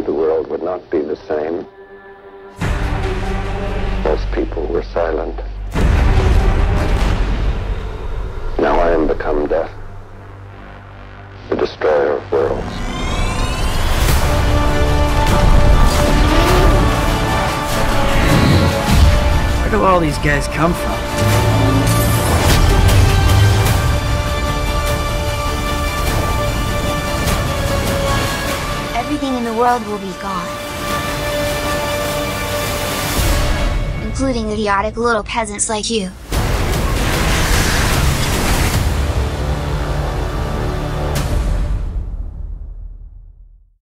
the world would not be the same. Most people were silent. Now I am become death, the destroyer of worlds. Where do all these guys come from? Everything in the world will be gone. Including idiotic little peasants like you.